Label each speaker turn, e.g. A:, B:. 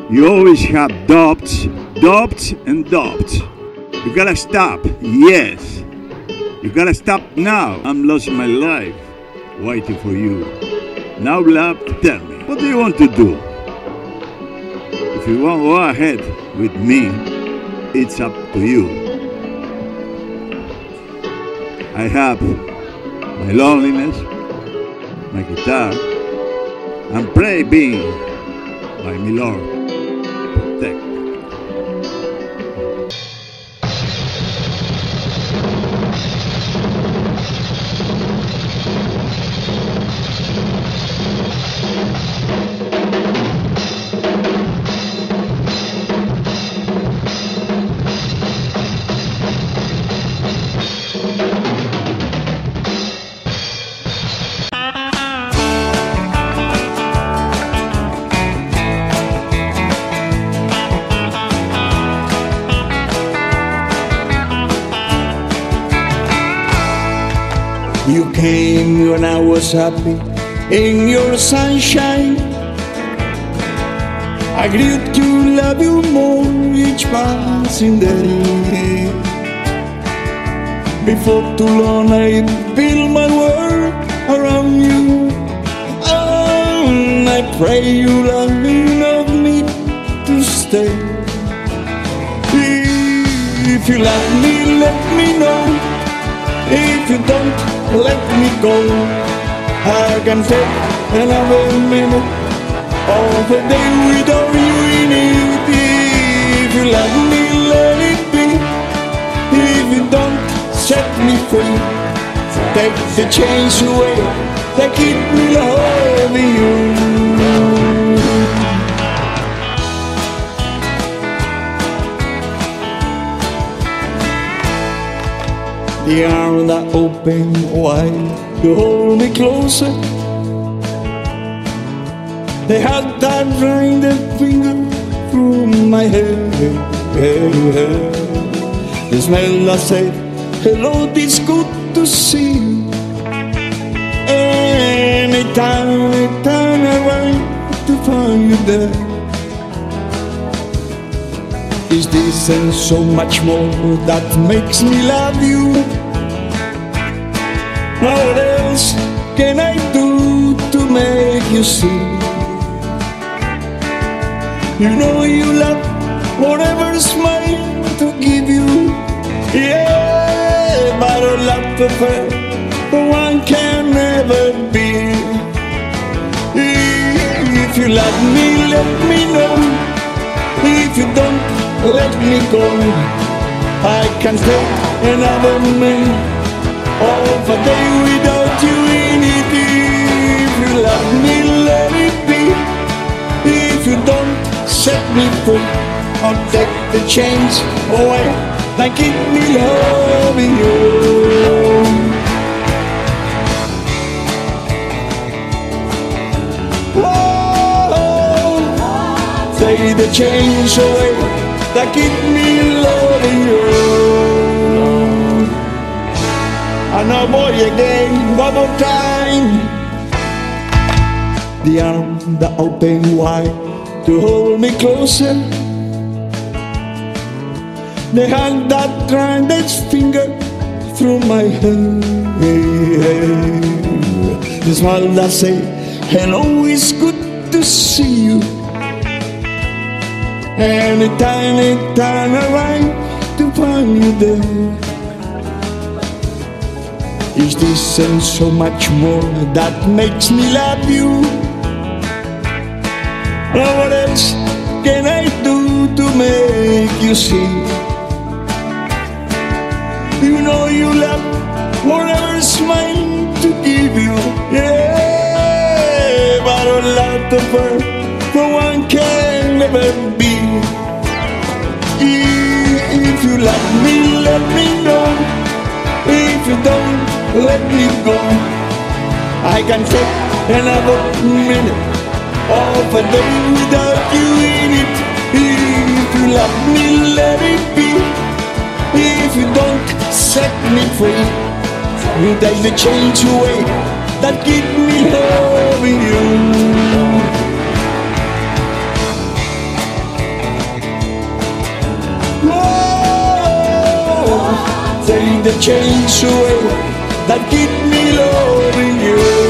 A: You always have doubts, doubts, and doubts. You gotta stop, yes. You gotta stop now. I'm losing my life waiting for you. Now, love, tell me, what do you want to do? If you want to go ahead with me, it's up to you. I have my loneliness, my guitar, and pray being by my Lord protect.
B: You came when I was happy in your sunshine. I grew to love you more each passing day. Before too long I built my world around you, and I pray you love me to stay. If you love me, let me know. If you don't, let me go. I can take another minute of a day without you in it. If you love me, let it be. If you don't, set me free. Take the chains away that keep me loving you. The arms that open wide to hold me closer. They had that running their finger through my hair. The smell that said, hello, it's good to see you. Anytime I want to find you there. Is this and so much more that makes me love you? What else can I do to make you see? You know you love whatever's mine to give you. Yeah, but a love affair for one can never be. If you love me, let me know. If you don't, let me go. I can take another minute of a day without you in it. If you love me, let it be. If you don't, set me free. I'll take the chains away that keep me loving you. Take the chains away that keep me loving you. And now boy again, one more time. The arms that open wide to hold me closer. The hand that ran its finger through my hair. The smile that say, hello, it's good to see you. Anytime I want to find you there. Is this and so much more that makes me love you? What else can I do to make you see? You know you love whatever's mine to give you. Yeah, but a lot of her for one can never be. If you love me, let me know. If you don't, let me go. I can take another minute of a day without you in it. If you love me, let it be. If you don't, set me free. You take the chains away that keep me loving you. change the way that keep me loving you.